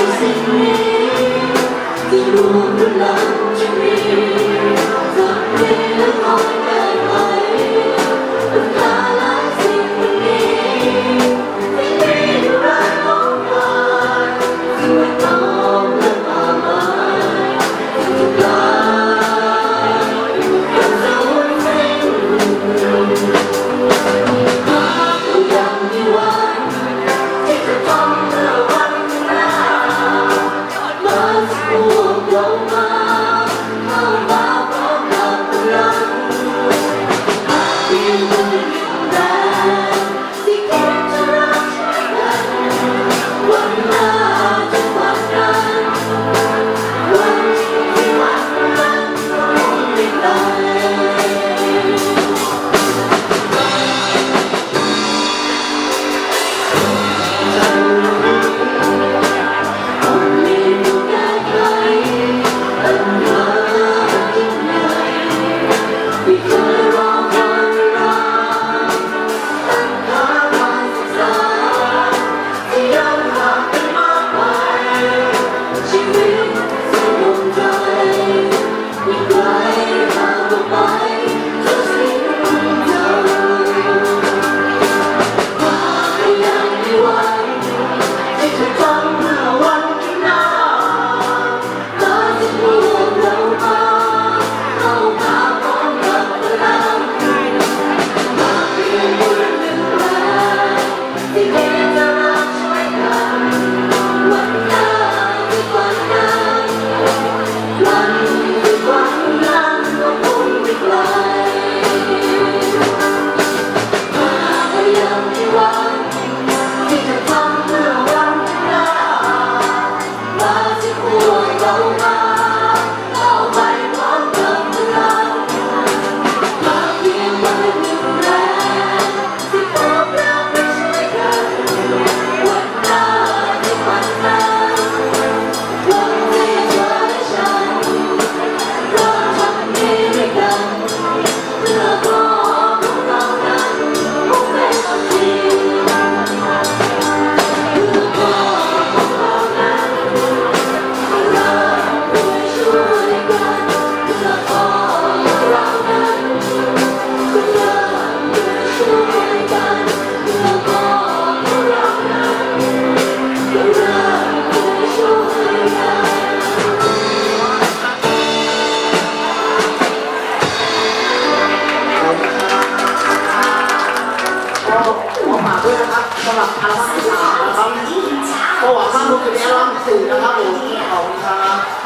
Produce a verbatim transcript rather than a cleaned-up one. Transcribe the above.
สิ่งนี้ที่รวมพลังจะมีสักทีและคอยเดินไปปัญหาหลายสิ่งวันนี้ที่มีอยู่รายล้อมกายที่ไม่ต้องและป่าไม้ที่ทุกลายยังจะวนเวียนหากเรายังมีวันที่จะทำเพื่อวันข้างหน้ามาสักพวกเรามาเข้ามาพร้อมกับพลังหากเพียงวันหนึ่งแรงที่คิดจะรักช่วยกันวันหน้าจะผลักดันวันที่วันนั้นก็คงไม่ไกลสำหรับอัลบั้มที่สามนะครับก็หวังว่าทุกคนจะได้รับสื่อนะครับผมขอบคุณครับ